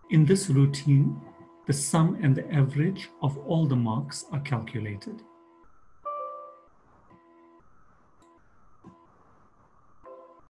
In this routine, the sum and the average of all the marks are calculated.